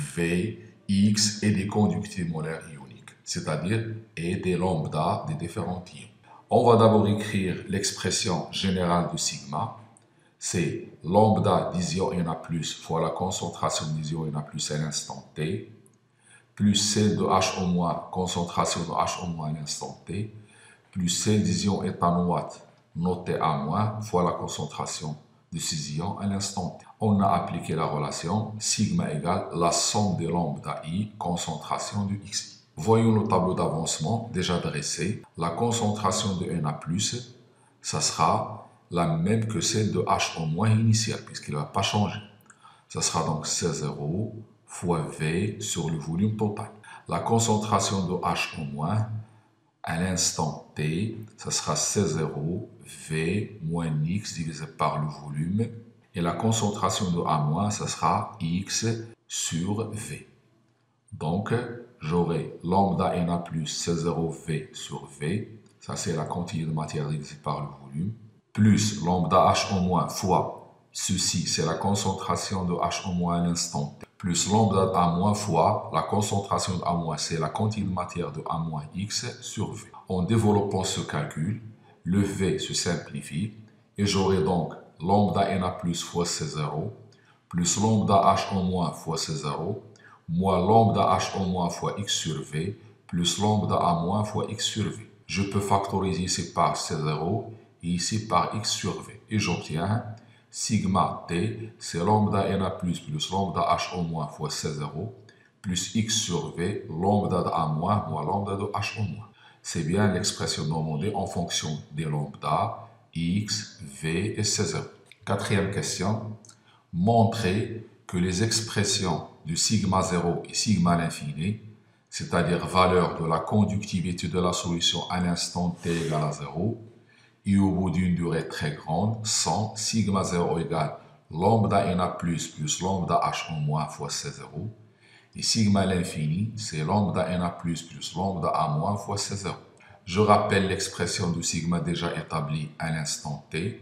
Speaker 1: V, X et des conductivités molaires ioniques, c'est-à-dire et des lambda des différents ions. On va d'abord écrire l'expression générale de sigma. C'est lambda des ions Na+ fois la concentration des ions Na+ à l'instant t, plus celle de H-, concentration de H- à l'instant t, plus celle des ions éthanoate noté A- fois la concentration de ces ions à l'instant t. On a appliqué la relation sigma égale la somme des lambda i concentration de xi. Voyons le tableau d'avancement déjà dressé. La concentration de Na+, ça sera la même que celle de H- initiale, puisqu'il ne va pas changer. Ça sera donc C0 fois V sur le volume total. La concentration de H- à l'instant T, ça sera C0 V moins X divisé par le volume. Et la concentration de A-, ça sera X sur V. Donc, j'aurai lambda Na plus C0V sur V, ça c'est la quantité de matière divisée par le volume, plus lambda H- fois, ceci c'est la concentration de H- à l'instant T, plus lambda A- fois la concentration de A-, c'est la quantité de matière de A- X sur V. En développant ce calcul, le V se simplifie et j'aurai donc lambda Na plus fois C0 plus lambda H- fois C0 moins lambda H- fois X sur V plus lambda A- fois X sur V. Je peux factoriser ici par C0 et ici par X sur V. Et j'obtiens sigma T, c'est lambda Na plus lambda H- fois C0 plus X sur V, lambda de A- moins lambda de H-. C'est bien l'expression demandée en fonction des lambda, X, V et C0. Quatrième question. Montrer que les expressions de sigma 0 et sigma à l'infini, c'est-à-dire valeur de la conductivité de la solution à l'instant t égale à 0, et au bout d'une durée très grande, sont sigma 0 égale lambda Na plus lambda H- fois C0, et sigma à l'infini, c'est lambda Na plus lambda A- fois C0. Je rappelle l'expression de sigma déjà établie à l'instant t.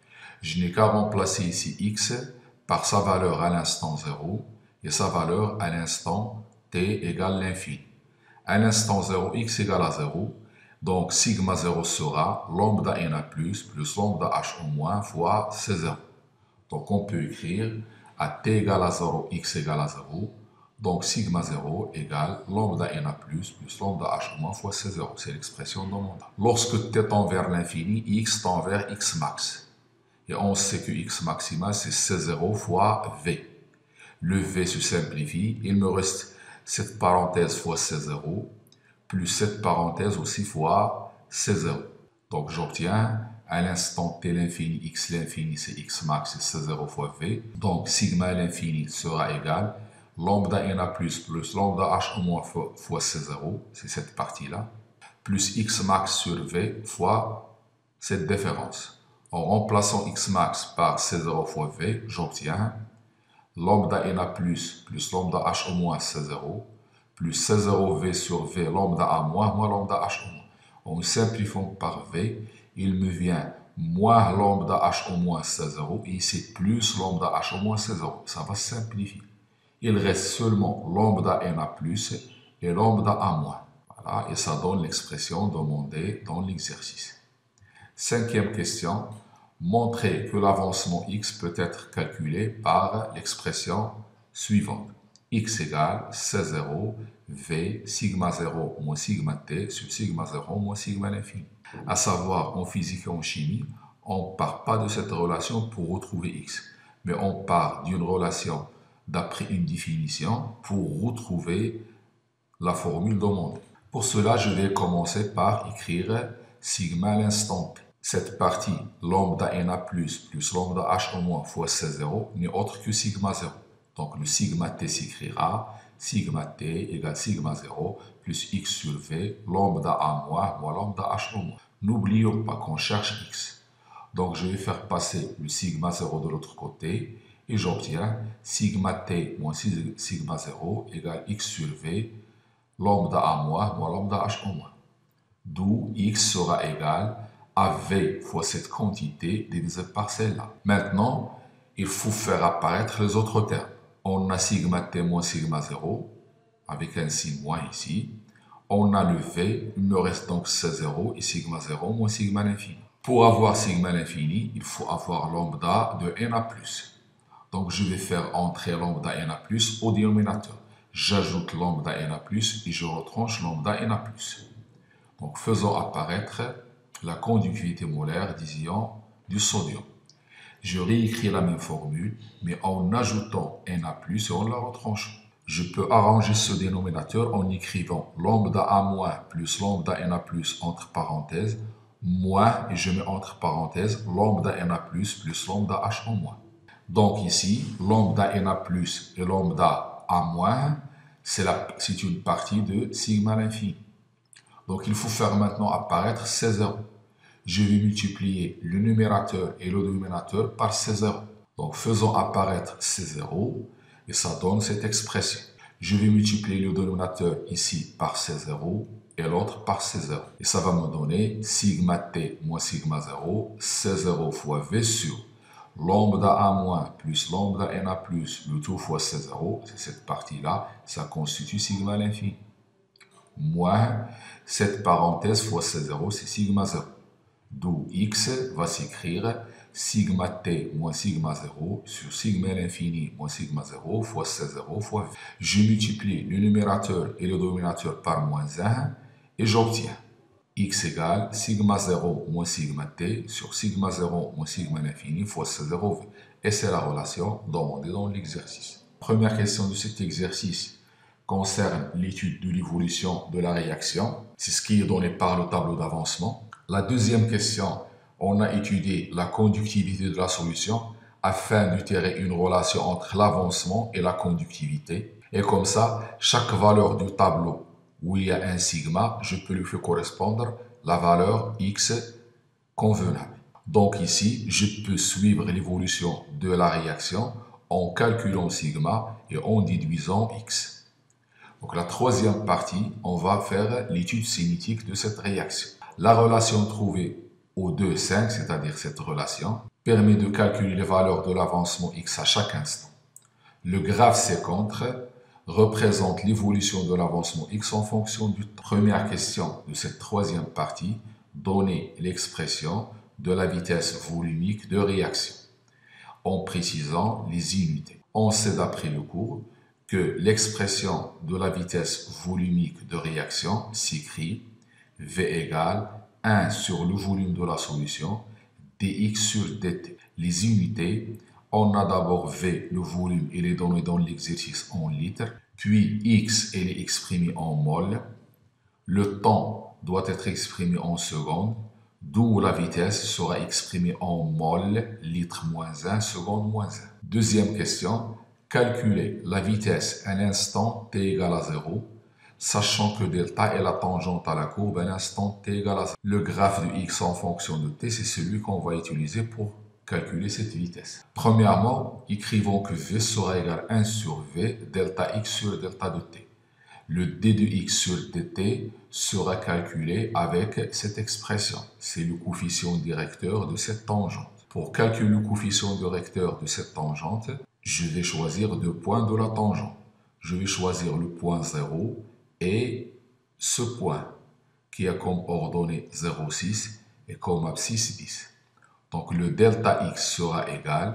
Speaker 1: Je n'ai qu'à remplacer ici x par sa valeur à l'instant 0 et sa valeur à l'instant t égale l'infini. À l'instant 0, x égale à 0. Donc sigma 0 sera lambda Na plus lambda H- fois C0. Donc on peut écrire à t égale à 0, x égale à 0. Donc sigma 0 égale lambda Na plus lambda H- fois C0. C'est l'expression demandée. Lorsque t tend vers l'infini, x tend vers x max. Et on sait que x maximal, c'est C0 fois V. Le V se simplifie. Il me reste cette parenthèse fois C0, plus cette parenthèse aussi fois C0. Donc j'obtiens à l'instant t l'infini, x l'infini, c'est x max, c'est C0 fois V. Donc sigma l'infini sera égal lambda Na plus lambda H- fois C0, c'est cette partie-là, plus x max sur V fois cette différence. En remplaçant x max par C0 fois V, j'obtiens lambda Na plus lambda H- C0 plus C0V sur V lambda A- moins lambda H-. En simplifiant par V, il me vient moins lambda H- C0 et ici plus lambda H- C0. Ça va se simplifier. Il reste seulement lambda Na plus et lambda A-. Voilà, et ça donne l'expression demandée dans l'exercice. Cinquième question. Montrer que l'avancement x peut être calculé par l'expression suivante. X égale C0 V sigma 0 moins sigma t sur sigma 0 moins sigma l'infini. À savoir, en physique et en chimie, on ne part pas de cette relation pour retrouver x, mais on part d'une relation d'après une définition pour retrouver la formule demandée. Pour cela, je vais commencer par écrire sigma à l'instant t. Cette partie, lambda Na plus lambda H- fois C0, n'est autre que sigma 0. Donc le sigma t s'écrira sigma t égale sigma 0 plus x sur V, lambda A- moins lambda H-. N'oublions pas qu'on cherche x. Donc je vais faire passer le sigma 0 de l'autre côté et j'obtiens sigma t moins sigma 0 égale x sur V, lambda A- moins lambda H-. D'où x sera égal à V fois cette quantité divisée par celle-là. Maintenant, il faut faire apparaître les autres termes. On a sigma t moins sigma 0, avec un signe moins ici. On a le V, il me reste donc C0 et sigma 0 moins sigma l'infini. Pour avoir sigma l'infini, il faut avoir lambda de Na+. Donc je vais faire entrer lambda Na+, au dénominateur. J'ajoute lambda Na+, et je retranche lambda Na+. Donc faisons apparaître la conductivité molaire d'ion du sodium. Je réécris la même formule, mais en ajoutant Na+, et en la retranchant. je peux arranger ce dénominateur en écrivant lambda A moins plus lambda NA plus entre parenthèses, moins, et je mets entre parenthèses, lambda NA plus lambda H en moins. Donc ici, lambda NA plus et lambda A moins, c'est une partie de sigma à l'infini. Donc il faut faire maintenant apparaître ces zéros. Je vais multiplier le numérateur et le dénominateur par ces zéros. Donc faisons apparaître ces zéros et ça donne cette expression. Je vais multiplier le dénominateur ici par ces zéros et l'autre par ces zéros. Et ça va me donner sigma t moins sigma 0, C0 fois V sur lambda A moins plus lambda NA plus le tout fois C0, c'est cette partie-là, ça constitue sigma à l'infini. Moins cette parenthèse fois C0, c'est sigma 0. D'où x va s'écrire sigma t moins sigma 0 sur sigma à l'infini moins sigma 0 fois C0 fois V. Je multiplie le numérateur et le dénominateur par moins 1 et j'obtiens x égale sigma 0 moins sigma t sur sigma 0 moins sigma à l'infini fois C0 V. Et c'est la relation demandée dans l'exercice. Première question de cet exercice concerne l'étude de l'évolution de la réaction. C'est ce qui est donné par le tableau d'avancement. La deuxième question, on a étudié la conductivité de la solution afin de tirer une relation entre l'avancement et la conductivité. Et comme ça, chaque valeur du tableau où il y a un sigma, je peux lui faire correspondre la valeur x convenable. Donc ici, je peux suivre l'évolution de la réaction en calculant sigma et en déduisant x. Donc la troisième partie, on va faire l'étude cinétique de cette réaction. La relation trouvée au 2, 5, c'est-à-dire cette relation, permet de calculer les valeurs de l'avancement x à chaque instant. Le graphe C-contre représente l'évolution de l'avancement x en fonction du temps. Première question de cette troisième partie, donner l'expression de la vitesse volumique de réaction, en précisant les unités. On sait d'après le cours que l'expression de la vitesse volumique de réaction s'écrit V égale 1 sur le volume de la solution dx sur dt. Les unités, on a d'abord V, le volume, il est donné dans l'exercice en litres, puis x, il est exprimé en mol. Le temps doit être exprimé en secondes, d'où la vitesse sera exprimée en mol, litre moins 1, seconde moins 1. Deuxième question, calculer la vitesse à l'instant t égale à 0, sachant que delta est la tangente à la courbe à l'instant t égale à 0. Le graphe de x en fonction de t, c'est celui qu'on va utiliser pour calculer cette vitesse. Premièrement, écrivons que v sera égal à 1 sur v, delta x sur delta de t. Le d de x sur dt sera calculé avec cette expression. C'est le coefficient directeur de cette tangente. Pour calculer le coefficient directeur de cette tangente, je vais choisir deux points de la tangente. Je vais choisir le point 0 et ce point qui a comme ordonnée 0,6 et comme abscisse 10. Donc le delta x sera égal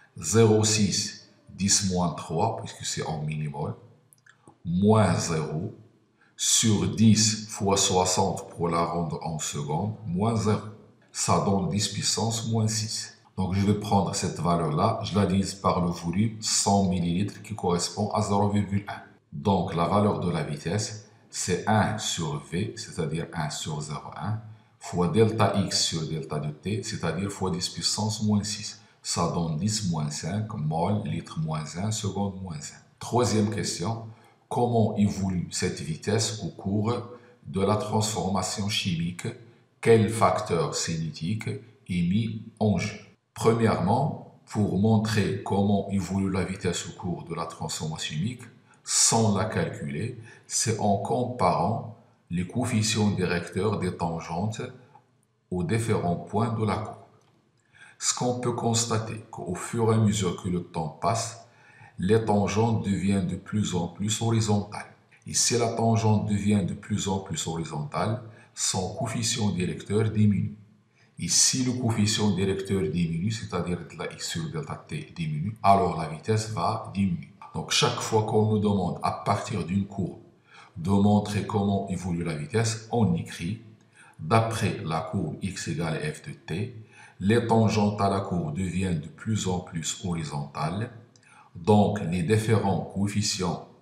Speaker 1: 0,6 10 moins 3 puisque c'est en millimol moins 0 sur 10 fois 60 pour la rendre en secondes moins 0. Ça donne 10 puissance moins 6. Donc je vais prendre cette valeur-là, je la divise par le volume 100 ml qui correspond à 0,1. Donc la valeur de la vitesse, c'est 1 sur V, c'est-à-dire 1 sur 0,1, fois delta x sur delta de t, c'est-à-dire fois 10 puissance moins 6. Ça donne 10 moins 5, mol, litre moins 1, seconde moins 1. Troisième question, comment évolue cette vitesse au cours de la transformation chimique? Quel facteur cinétique est mis en jeu? Premièrement, pour montrer comment évolue la vitesse au cours de la transformation chimique, sans la calculer, c'est en comparant les coefficients directeurs des tangentes aux différents points de la courbe. Ce qu'on peut constater, qu'au fur et à mesure que le temps passe, les tangentes deviennent de plus en plus horizontales. Et si la tangente devient de plus en plus horizontale, son coefficient directeur diminue. Et si le coefficient directeur diminue, c'est-à-dire delta x sur delta t diminue, alors la vitesse va diminuer. Donc chaque fois qu'on nous demande à partir d'une courbe de montrer comment évolue la vitesse, on écrit d'après la courbe x égale f de t, les tangentes à la courbe deviennent de plus en plus horizontales, donc les différents coefficients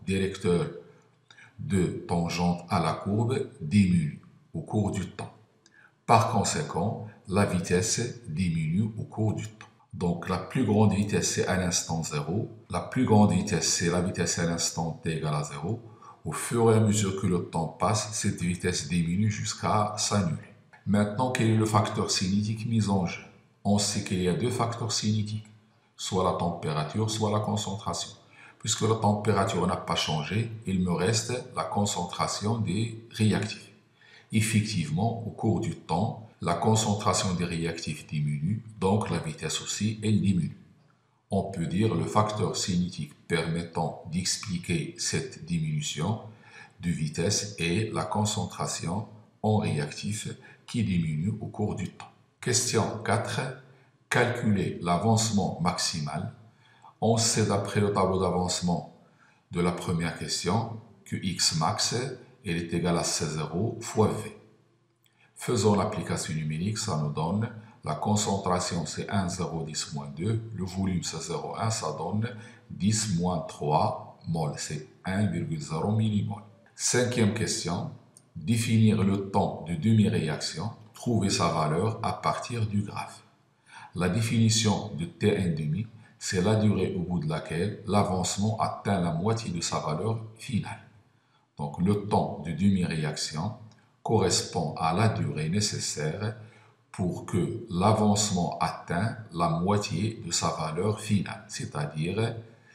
Speaker 1: directeur de tangente à la courbe diminue au cours du temps. Par conséquent, la vitesse diminue au cours du temps. Donc la plus grande vitesse c'est à l'instant 0, la plus grande vitesse c'est la vitesse à l'instant t égale à 0. Au fur et à mesure que le temps passe, cette vitesse diminue jusqu'à s'annuler. Maintenant, quel est le facteur cinétique mis en jeu? On sait qu'il y a deux facteurs cinétiques, soit la température, soit la concentration. Puisque la température n'a pas changé, il me reste la concentration des réactifs. Effectivement, au cours du temps, la concentration des réactifs diminue, donc la vitesse aussi, elle diminue. On peut dire le facteur cinétique permettant d'expliquer cette diminution de vitesse est la concentration en réactifs qui diminue au cours du temps. Question 4. Calculer l'avancement maximal. On sait d'après le tableau d'avancement de la première question que x max est égal à C0 fois V. Faisons l'application numérique, ça nous donne la concentration c'est 1, 0, 10, moins 2, le volume c'est 0,1, ça donne 10 moins 3 mol, c'est 1,0 millimol. Cinquième question, définir le temps de demi-réaction, trouver sa valeur à partir du graphe. La définition de T1,5, c'est la durée au bout de laquelle l'avancement atteint la moitié de sa valeur finale. Donc le temps de demi-réaction correspond à la durée nécessaire pour que l'avancement atteigne la moitié de sa valeur finale, c'est-à-dire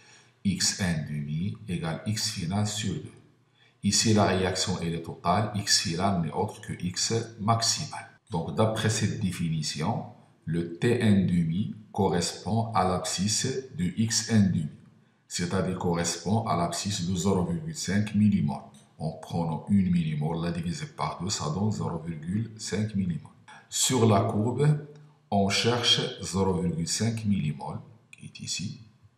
Speaker 1: x1,5 égale x final sur 2. Ici, la réaction elle est totale, x final n'est autre que x maximal. Donc, d'après cette définition, le T1,5 correspond à l'abscisse de x1,5, c'est-à-dire correspond à l'abscisse de 0,5 millimol. En prenant 1 millimol, la diviser par 2, ça donne 0,5 millimol. Sur la courbe, on cherche 0,5 millimol, qui est ici.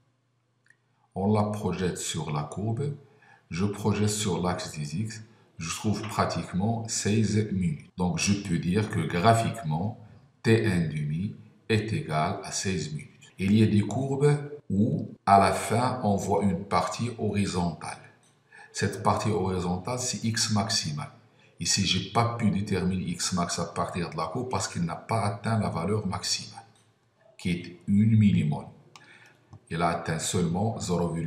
Speaker 1: On la projette sur la courbe. Je projette sur l'axe des x. Je trouve pratiquement 16 minutes. Donc, je peux dire que graphiquement, T1,5 est égal à 16 minutes. Il y a des courbes où, à la fin, on voit une partie horizontale. Cette partie horizontale, c'est x maximal. Ici, je n'ai pas pu déterminer x max à partir de la courbe parce qu'il n'a pas atteint la valeur maximale, qui est 1 millimol. Il a atteint seulement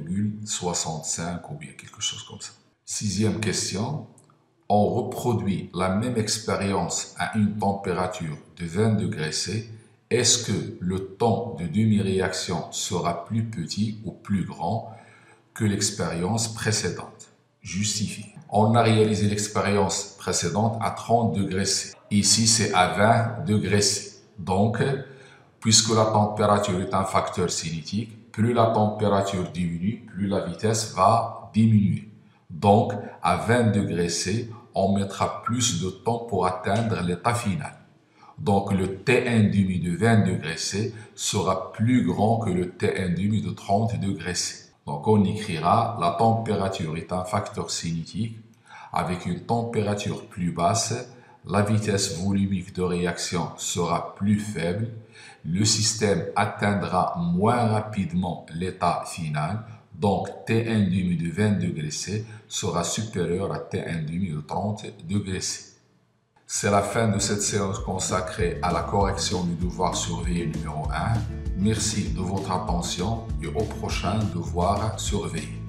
Speaker 1: 0,65 ou bien quelque chose comme ça. Sixième question. On reproduit la même expérience à une température de 20 degrés C. Est-ce que le temps de demi-réaction sera plus petit ou plus grand que l'expérience précédente? Justifie. On a réalisé l'expérience précédente à 30 degrés C. Ici, c'est à 20 degrés C. Donc, puisque la température est un facteur cinétique, plus la température diminue, plus la vitesse va diminuer. Donc, à 20 degrés C, on mettra plus de temps pour atteindre l'état final. Donc, le T1,5 de 20 degrés C sera plus grand que le T1,5 de 30 degrés C. Donc, on écrira la température est un facteur cinétique. Avec une température plus basse, la vitesse volumique de réaction sera plus faible. Le système atteindra moins rapidement l'état final. Donc, T1,5 de 20 degrés C sera supérieur à T1,5 de 30 degrés C. C'est la fin de cette séance consacrée à la correction du devoir surveillé numéro 1. Merci de votre attention et au prochain devoir surveillé.